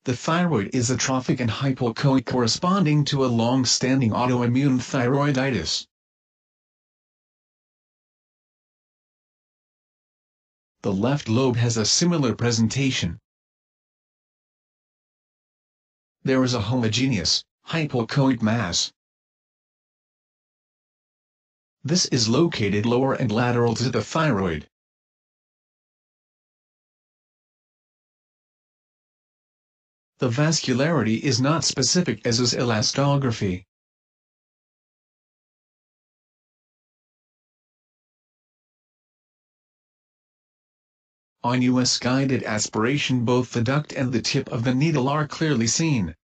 The thyroid is atrophic and hypoechoic, corresponding to a long-standing autoimmune thyroiditis. The left lobe has a similar presentation. There is a homogeneous, hypoechoic mass. This is located lower and lateral to the thyroid. The vascularity is not specific, as is elastography. On US guided aspiration, both the duct and the tip of the needle are clearly seen.